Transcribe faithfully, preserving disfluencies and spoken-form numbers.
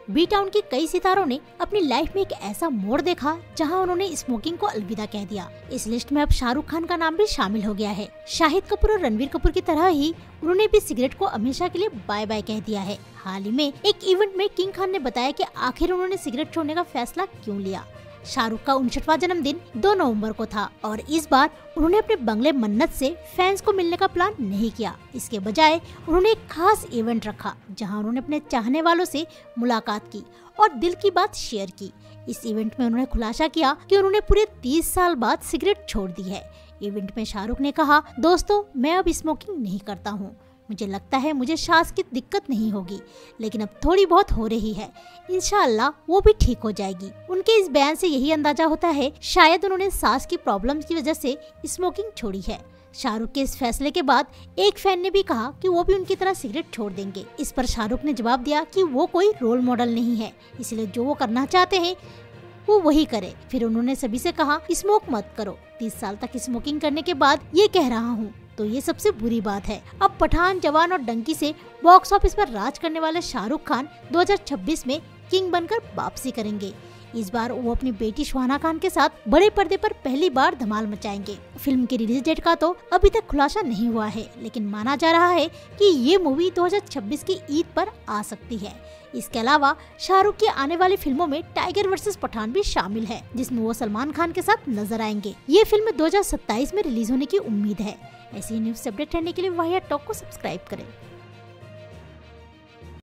B town के कई सितारों ने अपनी लाइफ में एक ऐसा मोड़ देखा जहां उन्होंने स्मोकिंग को अलविदा कह दिया। इस लिस्ट में अब शाहरुख खान का नाम भी शामिल हो गया है। शाहिद कपूर और रणवीर कपूर की तरह ही उन्होंने भी सिगरेट को हमेशा के लिए बाय बाय कह दिया है। हाल ही में एक इवेंट में किंग खान ने बताया कि आखिर उन्होंने सिगरेट छोड़ने का फैसला क्यों लिया। शाहरुख का उनसठवां जन्मदिन दो नवंबर को था और इस बार उन्होंने अपने बंगले मन्नत से फैंस को मिलने का प्लान नहीं किया। इसके बजाय उन्होंने एक खास इवेंट रखा जहां उन्होंने अपने चाहने वालों से मुलाकात की और दिल की बात शेयर की। इस इवेंट में उन्होंने खुलासा किया कि उन्होंने पूरे तीस साल बाद सिगरेट छोड़ दी है। इवेंट में शाहरुख ने कहा, दोस्तों मैं अब स्मोकिंग नहीं करता हूँ। मुझे लगता है मुझे सांस की दिक्कत नहीं होगी, लेकिन अब थोड़ी बहुत हो रही है। इंशाअल्लाह वो भी ठीक हो जाएगी। उनके इस बयान से यही अंदाजा होता है शायद उन्होंने सांस की प्रॉब्लम्स की वजह से स्मोकिंग छोड़ी है। शाहरुख के इस फैसले के बाद एक फैन ने भी कहा कि वो भी उनकी तरह सिगरेट छोड़ देंगे। इस पर शाहरुख ने जवाब दिया कि वो कोई रोल मॉडल नहीं है, इसलिए जो वो करना चाहते हैं वो वही करे। फिर उन्होंने सभी से कहा, स्मोक मत करो। तीस साल तक स्मोकिंग करने के बाद ये कह रहा हूँ तो ये सबसे बुरी बात है। अब पठान, जवान और डंकी से बॉक्स ऑफिस पर राज करने वाले शाहरुख खान दो हज़ार छब्बीस में किंग बनकर वापसी करेंगे। इस बार वो अपनी बेटी सुहाना खान के साथ बड़े पर्दे पर पहली बार धमाल मचाएंगे। फिल्म की रिलीज डेट का तो अभी तक खुलासा नहीं हुआ है, लेकिन माना जा रहा है कि ये मूवी दो हज़ार छब्बीस की ईद पर आ सकती है। इसके अलावा शाहरुख की आने वाली फिल्मों में टाइगर वर्सेस पठान भी शामिल है, जिसमें वो सलमान खान के साथ नजर आएंगे। ये फिल्म दो हज़ार सत्ताईस में रिलीज होने की उम्मीद है। ऐसी न्यूज अपडेट रहने के लिए वाहियात टॉक को सब्सक्राइब करें।